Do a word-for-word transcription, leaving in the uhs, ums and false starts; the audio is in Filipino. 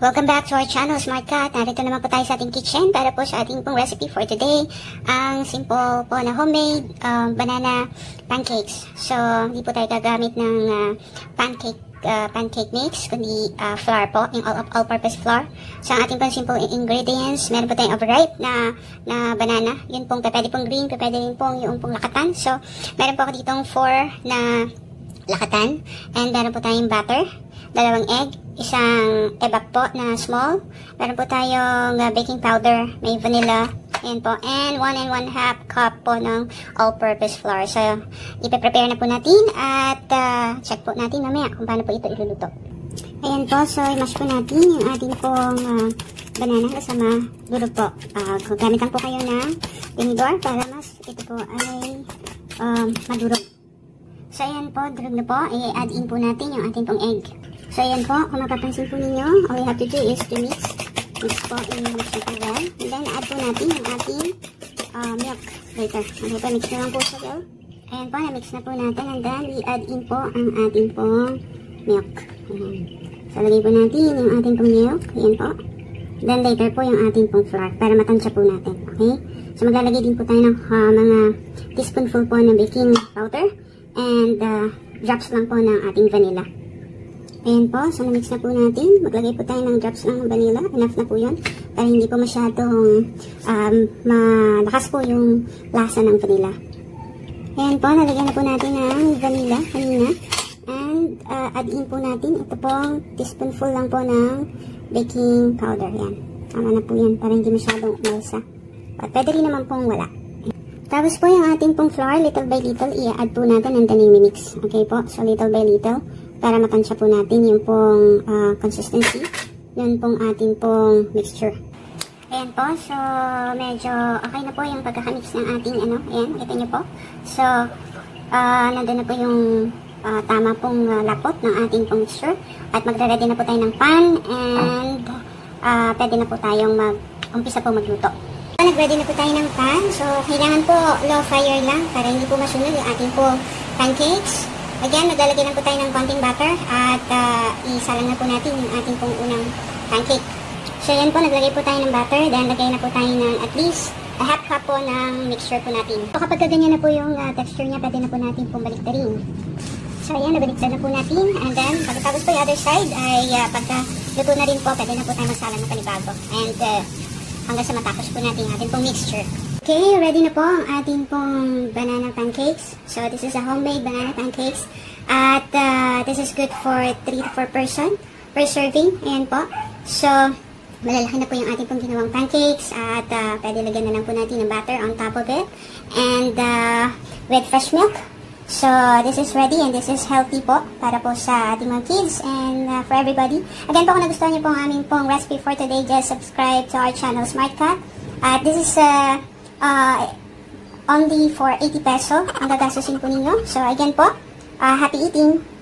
Welcome back to our channel, Smart Cat. Narito naman po tayo sa ating kitchen para po sa ating pong recipe for today. Ang simple po na homemade um, banana pancakes. So, hindi po tayo gagamit ng uh, pancake uh, pancake mix, kundi uh, flour po, yung all-purpose all flour. So, ang ating pong simple ingredients, meron po tayong overripe na, na banana. Yun pong pwede pong green, pwede rin pong yung pong lakatan. So, meron po ako ditong four na lakatan. And meron po tayong butter, dalawang egg, isang ebak po na small. Meron po tayong uh, baking powder, may vanilla, ayan po, and one and one half cup po ng all-purpose flour. So, ipe-prepare na po natin at uh, check po natin mamaya kung paano po ito iluluto. Ayan po, so i-mash po natin yung ating pong uh, banana kasama durog po. Uh, gamit lang po kayo na tinidor para mas ito po ay um, madurog. So, ayan po, durog na po. I-add in po natin yung ating pong egg. So, ayan po, kung mapapansin po ninyo, all we have to do is to mix. Mix po, i-mix na po well. And then, add po natin yung ating uh, milk later. Okay po, mix na lang po siya well. Ayan po, na-mix na po natin. And then, i-add in po ang ating pong milk. Ayan. So, lagay po natin yung ating pong milk. Ayan po. Then, later po yung ating pong flour para matansya po natin. Okay? So, maglalagay din po tayo ng uh, mga teaspoonful po ng baking powder. And, uh, drops lang po ng ating vanilla. Ayan po, so na-mix na po natin. Maglagay po tayo ng drops ng vanilla. Enough na po yun. Para hindi po masyadong um, malakas po yung lasa ng vanilla. Ayan po, nalagyan na po natin ng vanilla kanina. And uh, add in po natin ito pong teaspoonful lang po ng baking powder. Ayan, tama na po yan para hindi masyadong umalsa. But pwede rin naman pong wala. Tapos po yung ating pong flour, little by little, i-add po natin and then i-mix. Okay po, so little by little. Para matansya po natin yung pong uh, consistency. Yun pong ating pong mixture. Ayan po. So, medyo okay na po yung pagkakamix ng ating ano. Ayan, kita nyo po. So, uh, nandun na po yung uh, tama pong uh, lapot ng ating pong mixture. At magre-ready na po tayo ng pan. And, uh, pwede na po tayong mag-umpisa po magluto. Nag-ready na po tayo ng pan. So, kailangan po low fire lang para hindi po masunog yung ating pong pancakes. Again, maglalagay lang po tayo ng konting butter at uh, isalang na po natin yung ating pong unang pancake. So, yan po, naglagay po tayo ng butter. Then, lagay na po tayo ng at least a half cup po ng mixture po natin. So, kapag ganyan na po yung uh, texture niya, pwede na po natin pong baliktarin. So, ayan, nabaliktad na po natin. And then, pagkatapos po yung other side ay uh, pagka luto na rin po, pwede na po tayo masalang ng panibago. And uh, hanggang sa matapos po natin yung ating pong mixture. Okay, ready na po ang ating pong banana pancakes. So, this is a homemade banana pancakes. At uh, this is good for three to four person per serving. Ayan po. So, malalaki na po yung ating pong ginawang pancakes. At uh, pwede lagyan na lang po natin ng butter on top of it. And uh, with fresh milk. So, this is ready and this is healthy po para po sa ating mga kids and uh, for everybody. Again po, kung nagustuhan niyo po ang aming pong recipe for today, just subscribe to our channel, Smart Cat. At this is uh, Uh, only for eighty peso ang gagastusin po ninyo. So, again po, uh, happy eating!